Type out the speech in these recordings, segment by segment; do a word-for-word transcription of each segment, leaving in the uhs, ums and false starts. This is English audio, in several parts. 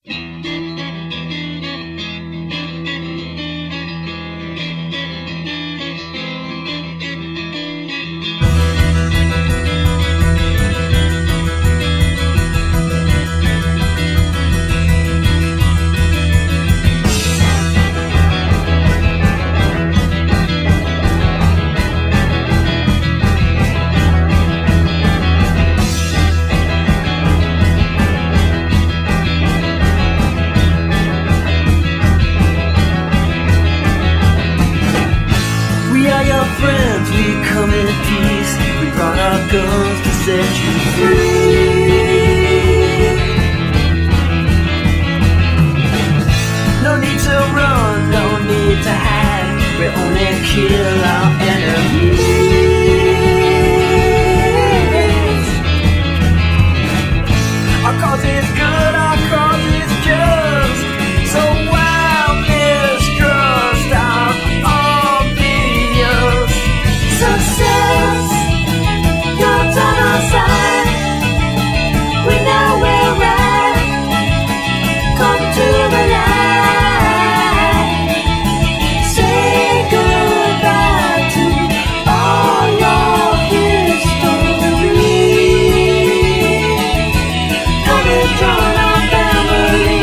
Friends, we come in peace. We brought our guns to set you free. No need to run, no need to hide. We only kill our enemies. Our cause is good, our cause is just. So why mistrust our obvious success? God's on our side. We know we're right. Come to the light. Say goodbye to all your history. Come and join our family.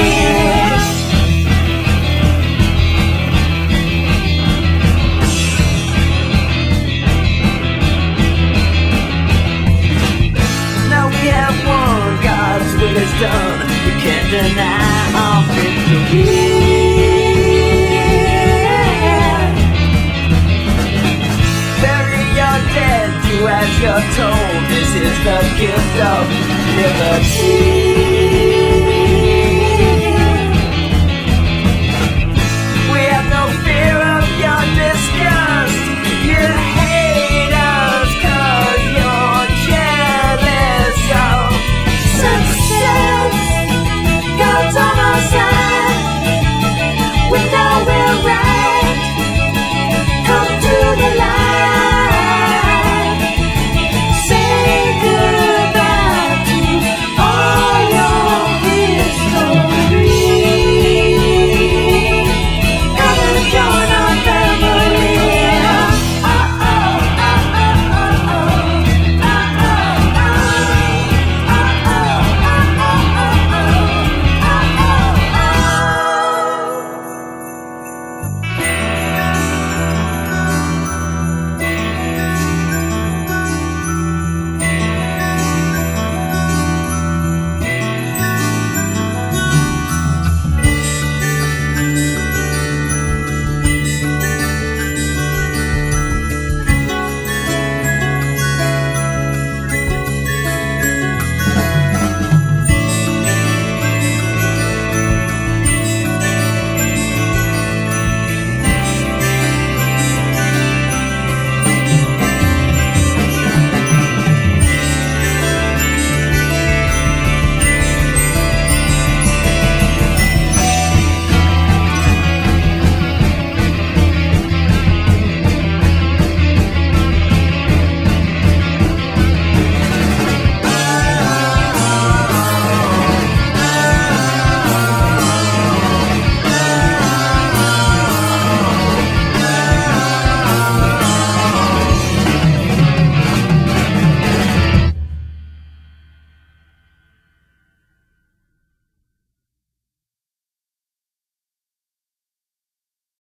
Now we have won, God's will is done. We can't deny our victory. Bury your dead, do as you're told. This is the gift of liberty.